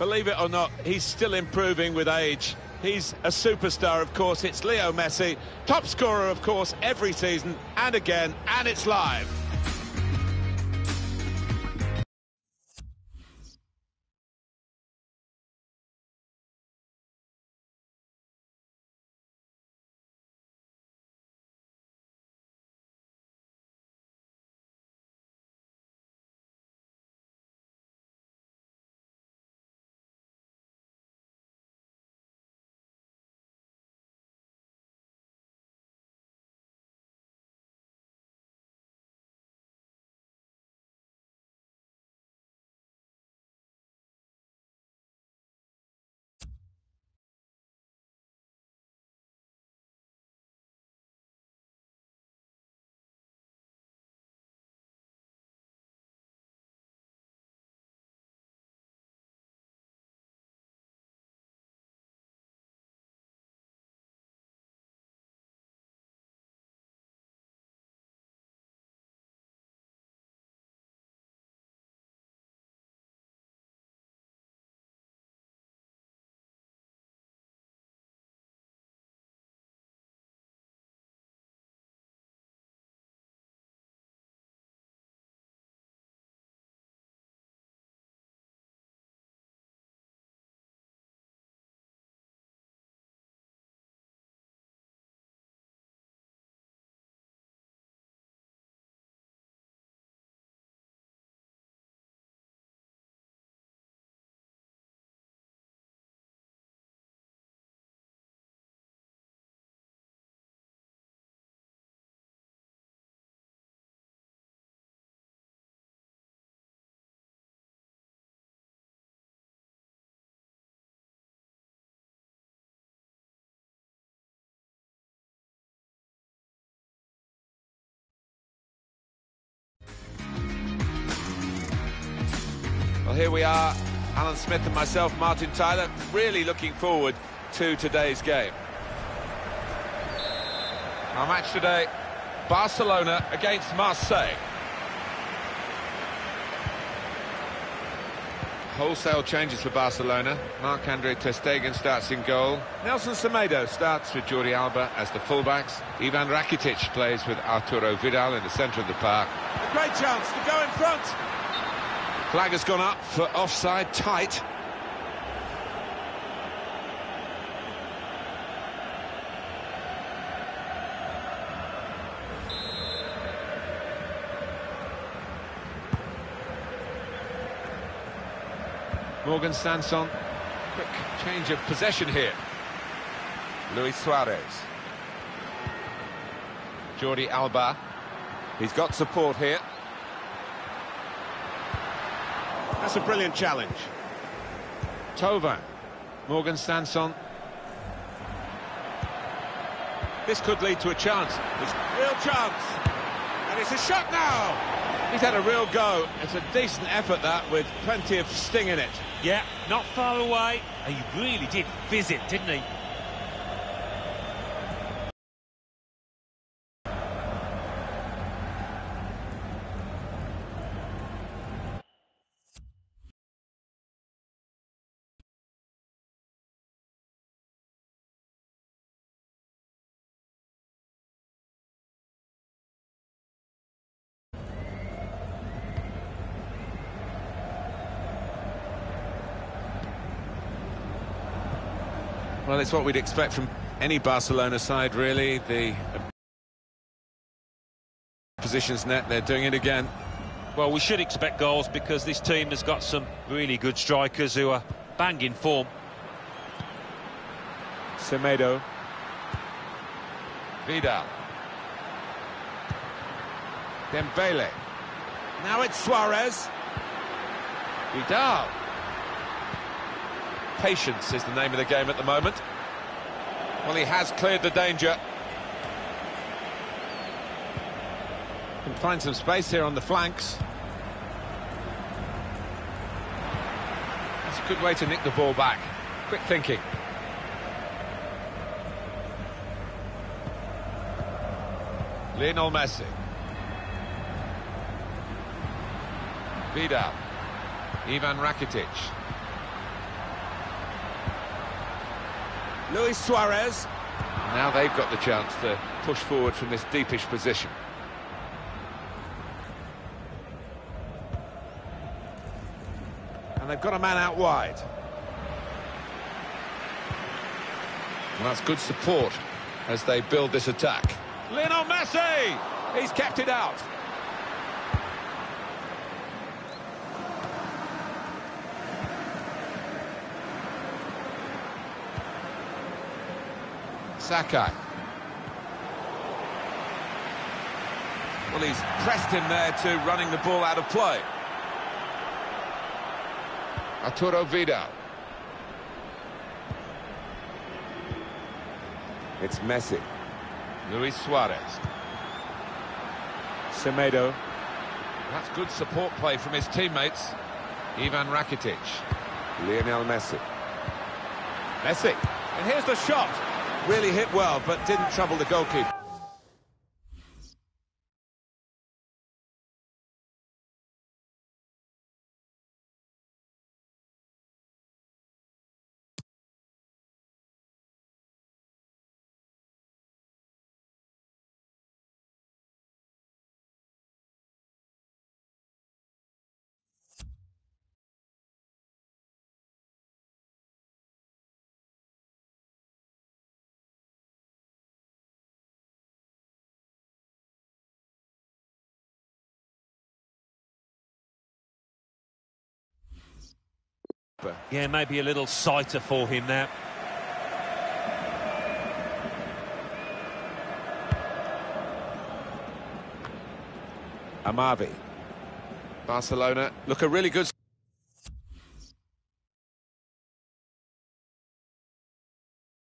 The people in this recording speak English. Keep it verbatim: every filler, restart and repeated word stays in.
Believe it or not, he's still improving with age. He's a superstar, of course. It's Leo Messi, top scorer, of course, every season, and again, and it's live. Well, here we are, Alan Smith and myself, Martin Tyler, really looking forward to today's game. Our match today, Barcelona against Marseille. Wholesale changes for Barcelona. Marc-Andre ter Stegen starts in goal. Nelson Semedo starts with Jordi Alba as the fullbacks. Ivan Rakitic plays with Arturo Vidal in the centre of the park. A great chance to go in front. Flag has gone up for offside, tight. Morgan Sanson, quick change of possession here. Luis Suarez. Jordi Alba, he's got support here. That's a brilliant challenge. Tova, Morgan Sanson. This could lead to a chance. It's a real chance. And it's a shot now. He's had a real go. It's a decent effort, that, with plenty of sting in it. Yeah, not far away. He really did fizz it, didn't he? Well, it's what we'd expect from any Barcelona side, really. The positions net, they're doing it again. Well, we should expect goals because this team has got some really good strikers who are banging form. Semedo. Vidal. Dembele. Now it's Suarez. Vidal. Patience is the name of the game at the moment. Well, he has cleared the danger. Can find some space here on the flanks. That's a good way to nick the ball back. Quick thinking. Lionel Messi. Vidal. Ivan Rakitic. Luis Suarez. Now they've got the chance to push forward from this deepish position. And they've got a man out wide. And that's good support as they build this attack. Lionel Messi! He's kept it out. Sakai. Well, he's pressed him there to running the ball out of play. Arturo Vidal. It's Messi. Luis Suarez. Semedo. That's good support play from his teammates. Ivan Rakitic. Lionel Messi. Messi. And here's the shot. Really hit well, but didn't trouble the goalkeeper. Yeah, maybe a little sighter for him now. Amavi. Barcelona Look, a really good